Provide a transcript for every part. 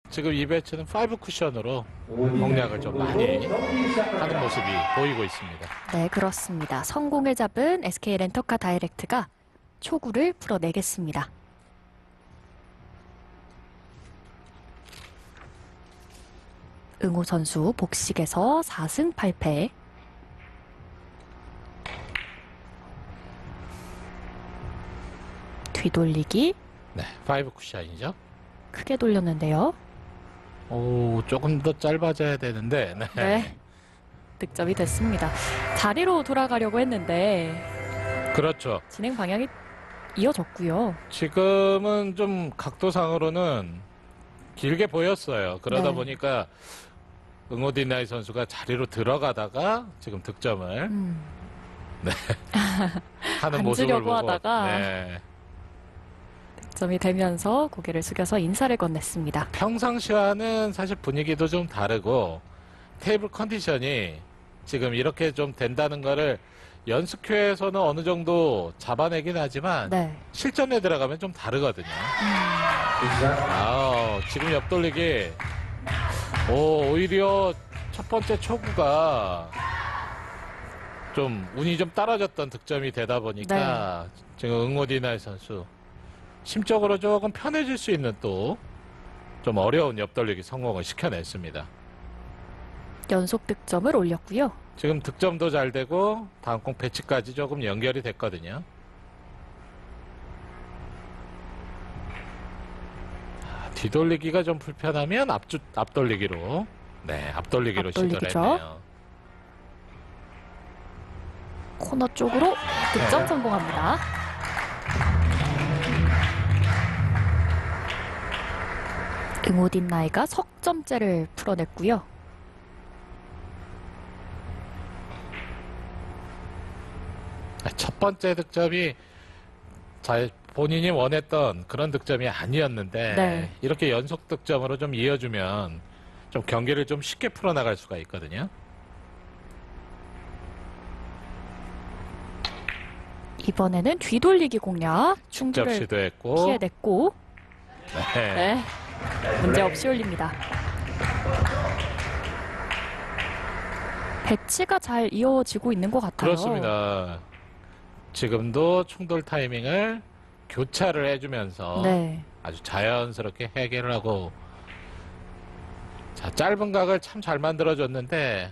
지금 이 배치는 5 쿠션으로 공략을 좀 많이 하는 모습이 보이고 있습니다. 네, 그렇습니다. 성공을 잡은 SK 렌터카 다이렉트가 초구를 풀어내겠습니다. 응호 선수 복식에서 4승 8패. 뒤돌리기 네, 5 쿠션이죠. 크게 돌렸는데요. 오, 조금 더 짧아져야 되는데. 네. 네, 득점이 됐습니다. 자리로 돌아가려고 했는데 그렇죠. 진행 방향이 이어졌고요. 지금은 좀 각도상으로는 길게 보였어요. 그러다 네. 보니까 응호디나이 선수가 자리로 들어가다가 지금 득점을 하는 모습을 앉으려고 보고 하다가 네. 득점이 되면서 고개를 숙여서 인사를 건넸습니다. 평상시와는 사실 분위기도 좀 다르고 테이블 컨디션이 지금 이렇게 좀 된다는 거를 연습회에서는 어느 정도 잡아내긴 하지만 네. 실전에 들어가면 좀 다르거든요. 지금 옆돌리기 오히려 첫 번째 초구가 좀 운이 좀 떨어졌던 득점이 되다 보니까 지금 응호디나이 선수 심적으로 조금 편해질 수 있는 또 좀 어려운 옆돌리기 성공을 시켜냈습니다. 연속 득점을 올렸고요. 지금 득점도 잘 되고 다음 공 배치까지 조금 연결이 됐거든요. 뒤돌리기가 좀 불편하면 앞돌리기로 앞돌리기로 시도를 앞돌리기죠. 했네요. 코너 쪽으로 득점 성공합니다. 응호딘나이가 석점째를 풀어냈고요. 첫 번째 득점이 본인이 원했던 그런 득점이 아니었는데 네. 이렇게 연속 득점으로 좀 이어주면 좀 경기를 좀 쉽게 풀어나갈 수가 있거든요. 이번에는 뒤돌리기 공략 직접 충돌을 시도했고 피해냈고 네. 네, 문제없이 올립니다. 배치가 잘 이어지고 있는 것 같아요. 그렇습니다. 지금도 충돌 타이밍을 교차를 해주면서 네. 아주 자연스럽게 해결을 하고 자, 짧은 각을 참 잘 만들어줬는데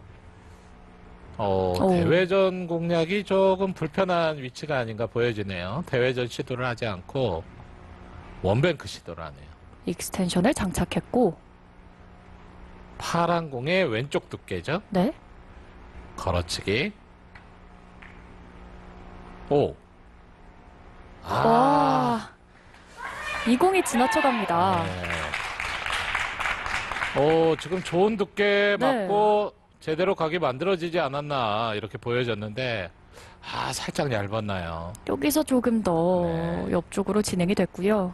대회전 공략이 조금 불편한 위치가 아닌가 보여지네요. 대회전 시도를 하지 않고 원뱅크 시도를 하네요. 익스텐션을 장착했고 파란 공의 왼쪽 두께죠. 네. 걸어치기. 오. 와, 이 공이 지나쳐갑니다. 네. 지금 좋은 두께 네. 맞고 제대로 각이 만들어지지 않았나 이렇게 보여졌는데 살짝 얇았나요? 여기서 조금 더 네. 옆쪽으로 진행이 됐고요.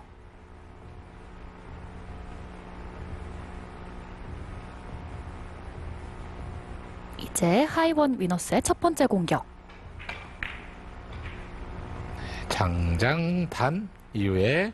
이제 하이원 위너스의 첫 번째 공격. 장장단 이후에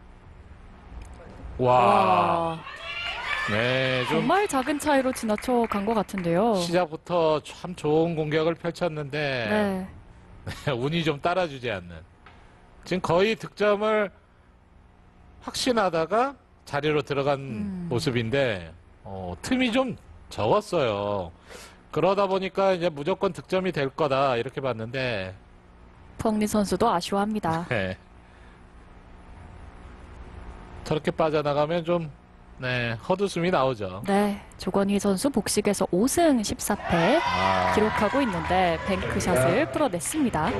와, 네, 좀 정말 작은 차이로 지나쳐 간 것 같은데요. 시작부터 참 좋은 공격을 펼쳤는데 네. 운이 좀 따라주지 않는. 지금 거의 득점을 확신하다가 자리로 들어간 모습인데 틈이 좀 적었어요. 그러다 보니까 이제 무조건 득점이 될 거다 이렇게 봤는데 펑리 선수도 아쉬워합니다. 네. 저렇게 빠져나가면 좀 헛웃음이 나오죠. 네, 조건희 선수 복식에서 5승 14패 기록하고 있는데 뱅크샷을 풀어냈습니다.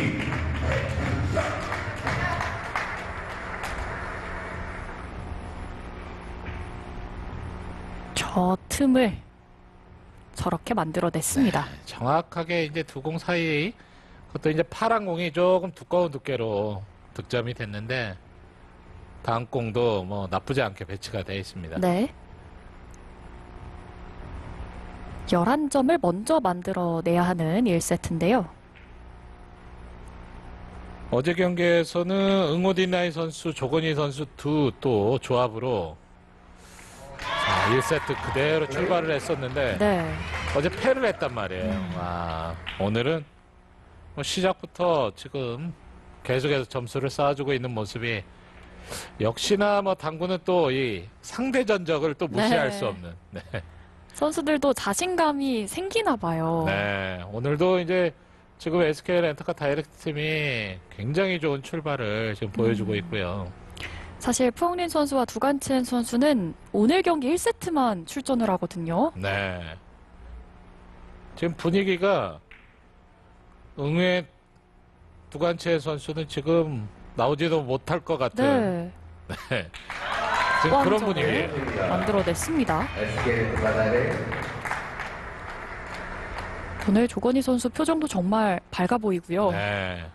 저 틈을 저렇게 만들어냈습니다. 정확하게 이제 두 공 사이 그것도 이제 파란 공이 조금 두꺼운 두께로 득점이 됐는데 다음 공도 뭐 나쁘지 않게 배치가 되어 있습니다. 네. 11점을 먼저 만들어내야 하는 1세트인데요. 어제 경기에서는 응호디나이 선수, 조건희 선수 두 또 조합으로 1세트 그대로 출발을 했었는데 네. 어제 패를 했단 말이에요. 오늘은 뭐 시작부터 지금 계속해서 점수를 쌓아주고 있는 모습이 역시나 뭐 당구는 또 이 상대 전적을 또 무시할 네. 수 없는. 네. 선수들도 자신감이 생기나 봐요. 네. 오늘도 이제 지금 SK 렌터카 다이렉트 팀이 굉장히 좋은 출발을 지금 보여주고 있고요. 사실 푸엉린 선수와 두관첸 선수는 오늘 경기 1세트만 출전을 하거든요. 네. 지금 분위기가 응우의 두관체 선수는 지금 나오지도 못할 것 같은 네. 네. 지금 그런 호황적을 분위기예요. 만들어냈습니다. 오늘 조건희 선수 표정도 정말 밝아 보이고요. 네.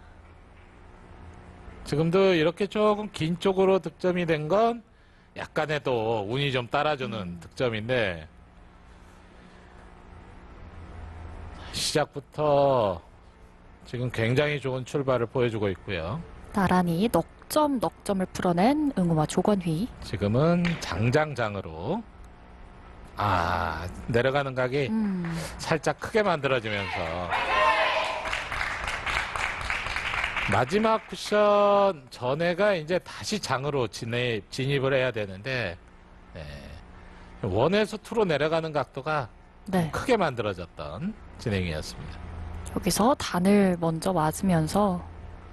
지금도 이렇게 조금 긴 쪽으로 득점이 된 건 약간의 또 운이 좀 따라주는 득점인데 시작부터 지금 굉장히 좋은 출발을 보여주고 있고요. 나란히 넉점을 풀어낸 응우와 조건휘. 지금은 장장장으로 내려가는 각이 살짝 크게 만들어지면서 마지막 쿠션 전에가 이제 다시 장으로 진입을 해야 되는데 원에서 투로 내려가는 각도가 네. 크게 만들어졌던 진행이었습니다. 여기서 단을 먼저 맞으면서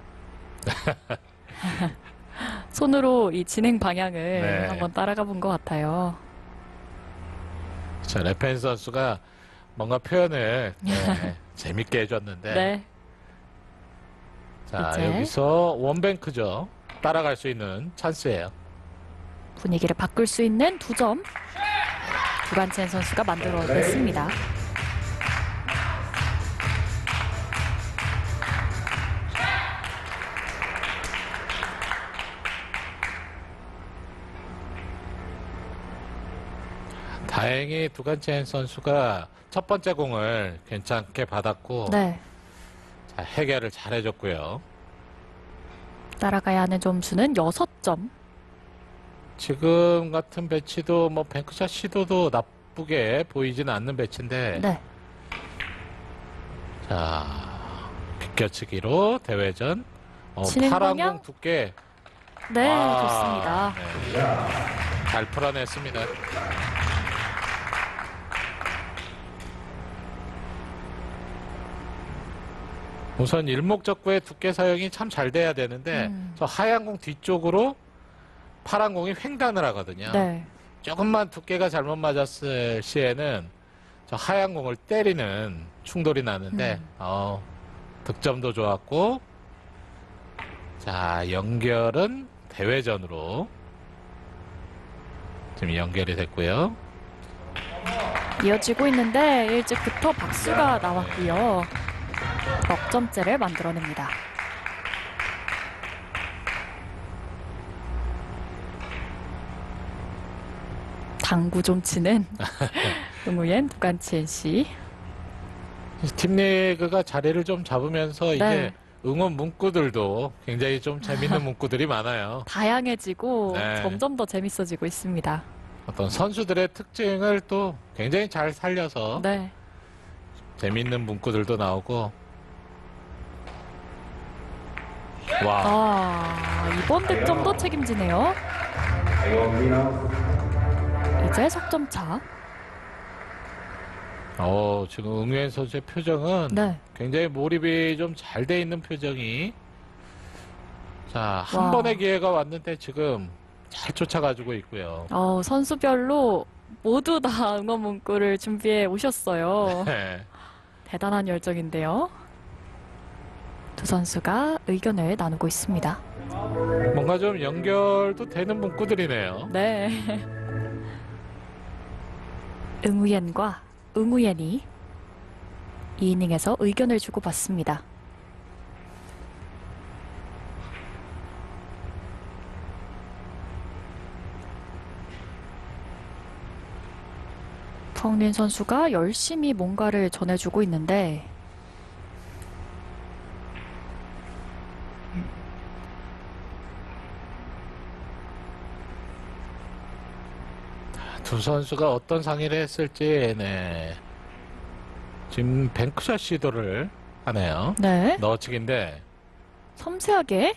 손으로 이 진행 방향을 네. 한번 따라가 본 것 같아요. 자, 레펜 선수가 뭔가 표현을 재밌게 해줬는데 네. 자, 이제 여기서 원뱅크죠. 따라갈 수 있는 찬스예요. 분위기를 바꿀 수 있는 2점. 두관첸 선수가 만들어냈습니다. 다행히 두관첸 선수가 첫 번째 공을 괜찮게 받았고 네. 자, 해결을 잘 해줬고요. 따라가야 하는 점수는 6점. 지금 같은 배치도 뭐 뱅크샷 시도도 나쁘게 보이지는 않는 배치인데 네. 자, 비껴치기로 대회전 진행 파란 방향? 공 두께 네, 와, 좋습니다. 네. 잘 풀어냈습니다. 우선 일목적구의 두께 사용이 참 잘 돼야 되는데 저 하얀 공 뒤쪽으로 파란 공이 횡단을 하거든요. 네. 조금만 두께가 잘못 맞았을 시에는 저 하얀 공을 때리는 충돌이 나는데 득점도 좋았고 자, 연결은 대회전으로 지금 연결이 됐고요. 이어지고 있는데 일찍부터 박수가 나왔고요. 넉점째를 만들어냅니다. 당구 좀 치는 응우옌 두관치엔 씨. 팀리그가 자리를 좀 잡으면서 이게 네. 응원 문구들도 굉장히 좀 재밌는 문구들이 많아요. 다양해지고 네. 점점 더 재밌어지고 있습니다. 어떤 선수들의 특징을 또 굉장히 잘 살려서 네. 재밌는 문구들도 나오고 와, 이번 득점도 책임지네요. 이제 석점차. 지금 응우엔 선수의 표정은 네. 굉장히 몰입이 좀 잘 돼 있는 표정이 자, 한 와. 번의 기회가 왔는데 지금 잘 쫓아가지고 있고요. 선수별로 모두 다 응원 문구를 준비해 오셨어요. 네. 대단한 열정인데요. 두 선수가 의견을 나누고 있습니다. 뭔가 좀 연결도 되는 문구들이네요. 네. 응우옌과 응우옌이 이 이닝에서 의견을 주고받습니다. 펑린 선수가 열심히 뭔가를 전해주고 있는데 두 선수가 어떤 상의를 했을지, 네. 지금 뱅크샷 시도를 하네요. 네. 넣어치기인데, 섬세하게.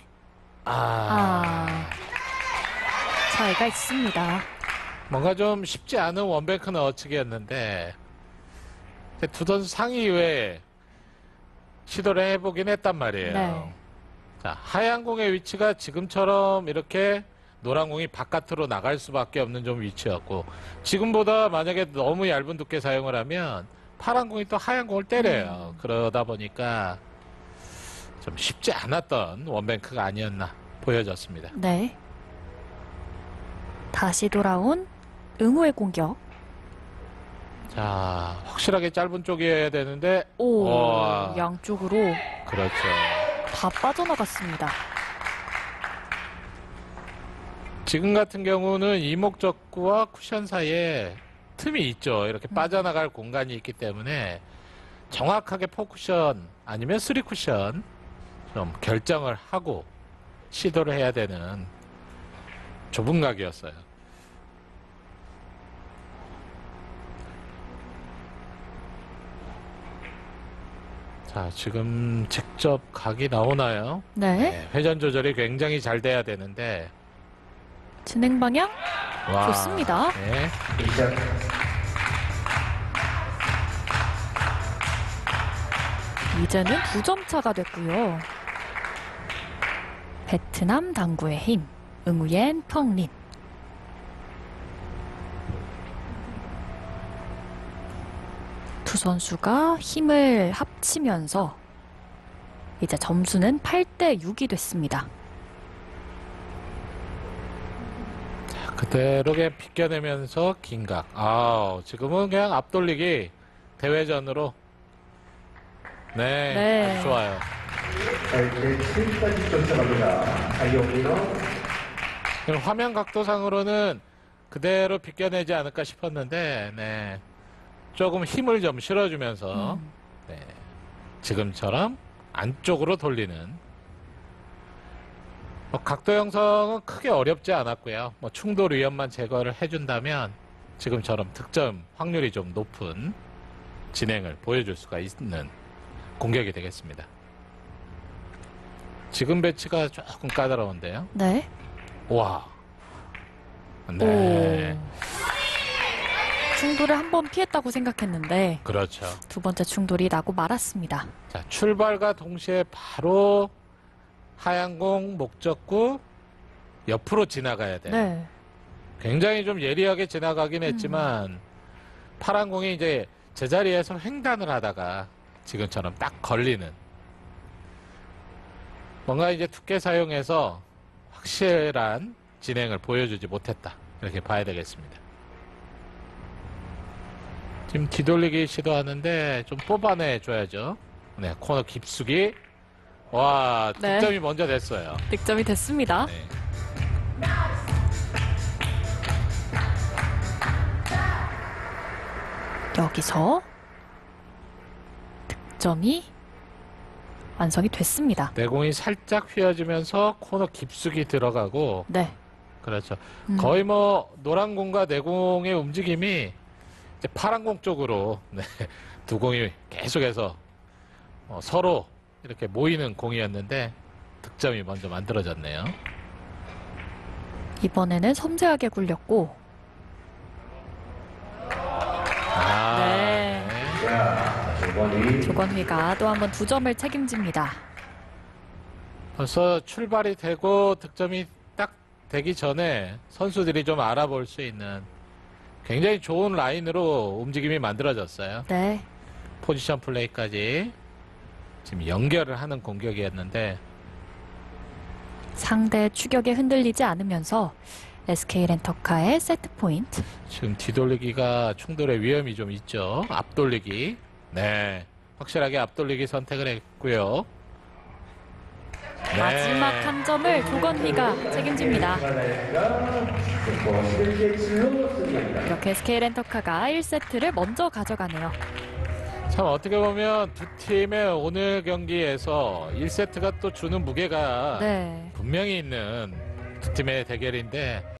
차이가 있습니다. 뭔가 좀 쉽지 않은 원뱅크 넣어치기였는데, 두 선수 상의 이후에 시도를 해보긴 했단 말이에요. 네. 자, 하얀 공의 위치가 지금처럼 이렇게 노란 공이 바깥으로 나갈 수밖에 없는 좀 위치였고, 지금보다 만약에 너무 얇은 두께 사용을 하면 파란 공이 또 하얀 공을 때려요. 그러다 보니까 좀 쉽지 않았던 원뱅크가 아니었나 보여졌습니다. 네. 다시 돌아온 응우의 공격. 자, 확실하게 짧은 쪽이어야 되는데, 오, 우와. 양쪽으로 그렇죠. 다 빠져나갔습니다. 지금 같은 경우는 이목적구와 쿠션 사이에 틈이 있죠. 이렇게 빠져나갈 공간이 있기 때문에 정확하게 4쿠션 아니면 3쿠션 좀 결정을 하고 시도를 해야 되는 좁은 각이었어요. 자, 지금 직접 각이 나오나요? 네. 네, 회전 조절이 굉장히 잘 돼야 되는데. 진행 방향 와, 좋습니다. 네. 이제는 2점 차가 됐고요. 베트남 당구의 힘, 응우옌 펑린. 두 선수가 힘을 합치면서 이제 점수는 8대 6이 됐습니다. 그대로 그냥 비껴내면서 긴각. 지금은 그냥 앞돌리기 대회전으로. 네, 네. 아주 좋아요. 이제 7까지 전차갑니다. 달려옵니다. 그럼 화면 각도상으로는 그대로 비껴내지 않을까 싶었는데, 네. 조금 힘을 좀 실어주면서, 네. 지금처럼 안쪽으로 돌리는. 각도 형성은 크게 어렵지 않았고요. 충돌 위험만 제거를 해준다면 지금처럼 득점 확률이 좀 높은 진행을 보여줄 수가 있는 공격이 되겠습니다. 지금 배치가 조금 까다로운데요. 네. 와. 네. 충돌을 한 번 피했다고 생각했는데 그렇죠. 두 번째 충돌이 나고 말았습니다. 자, 출발과 동시에 바로 하얀 공 목적구 옆으로 지나가야 돼요. 네. 굉장히 좀 예리하게 지나가긴 했지만 파란 공이 이제 제자리에서 횡단을 하다가 지금처럼 딱 걸리는, 뭔가 이제 두께 사용해서 확실한 진행을 보여주지 못했다, 이렇게 봐야 되겠습니다. 지금 뒤돌리기 시도하는데 좀 뽑아내 줘야죠. 네, 코너 깊숙이. 와, 네. 득점이 먼저 됐어요. 득점이 됐습니다. 네. 여기서 득점이 완성이 됐습니다. 내공이 살짝 휘어지면서 코너 깊숙이 들어가고, 네. 그렇죠. 거의 노란 공과 내공의 움직임이 이제 파란 공 쪽으로, 네, 두 공이 계속해서 서로 이렇게 모이는 공이었는데 득점이 먼저 만들어졌네요. 이번에는 섬세하게 굴렸고, 네. 조건휘가 또 한 번 2점을 책임집니다. 벌써 출발이 되고 득점이 딱 되기 전에 선수들이 좀 알아볼 수 있는 굉장히 좋은 라인으로 움직임이 만들어졌어요. 네. 포지션 플레이까지 지금 연결을 하는 공격이었는데, 상대 추격에 흔들리지 않으면서 SK 렌터카의 세트 포인트. 지금 뒤돌리기가 충돌의 위험이 좀 있죠. 앞돌리기. 네. 확실하게 앞돌리기 선택을 했고요. 네. 마지막 한 점을 조건휘가 책임집니다. 이렇게 SK 렌터카가 1세트를 먼저 가져가네요. 참 어떻게 보면 두 팀의 오늘 경기에서 1세트가 또 주는 무게가 네. 분명히 있는 두 팀의 대결인데,